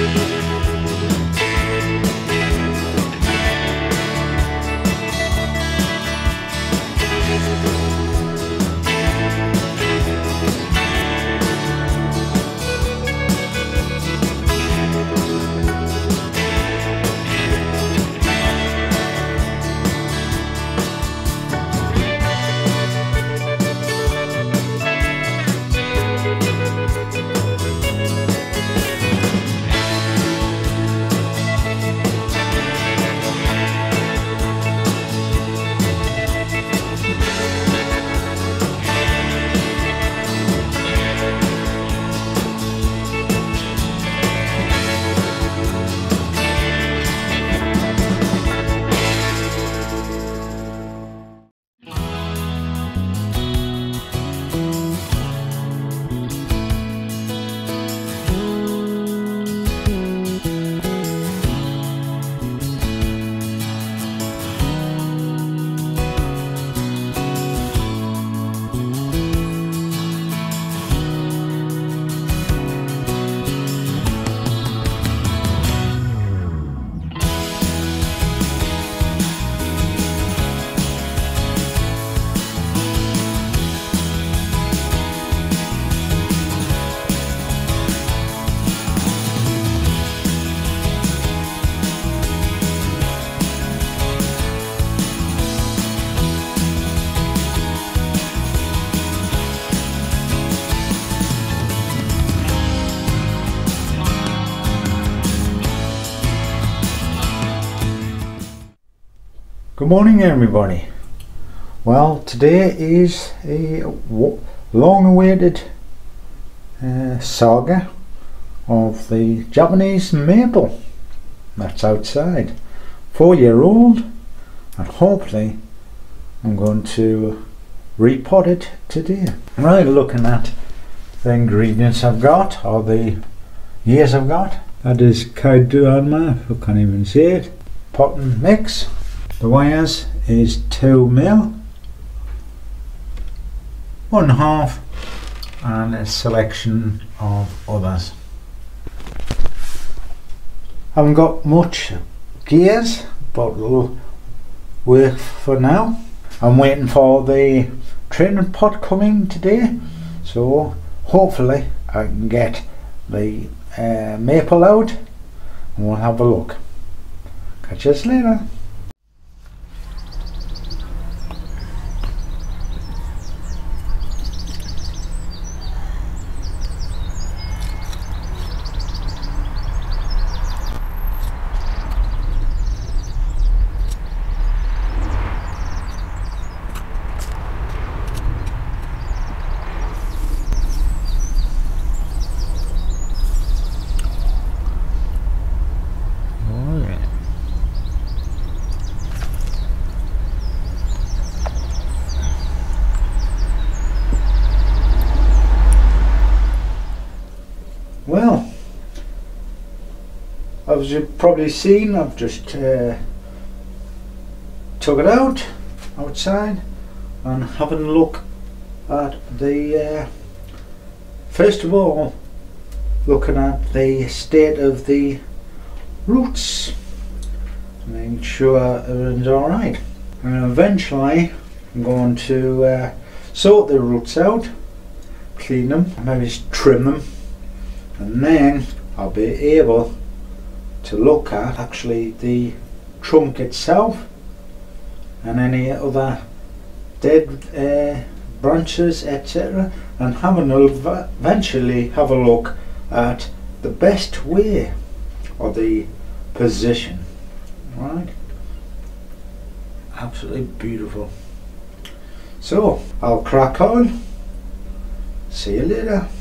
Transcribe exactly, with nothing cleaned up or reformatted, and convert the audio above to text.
Good morning everybody. Well, today is a long-awaited uh, saga of the Japanese maple that's outside. Four year old, and hopefully I'm going to repot it today. Right, looking at the ingredients I've got, or the years I've got. That is Kaiduanma, I can't even say it. Potting mix. The wires is two mil, one and a half, and a selection of others. Haven't got much gears, but it'll work for now. I'm waiting for the training pot coming today, so hopefully I can get the uh, maple out and we'll have a look. Catch you later. Well, as you've probably seen, I've just uh, took it out outside and having a look at the uh, first of all looking at the state of the roots, making sure everything's alright, and eventually I'm going to uh, sort the roots out, clean them, maybe trim them, and then I'll be able to look at actually the trunk itself and any other dead uh, branches, et cetera, and having a, eventually have a look at the best way or the position. Right, absolutely beautiful. So I'll crack on. See you later.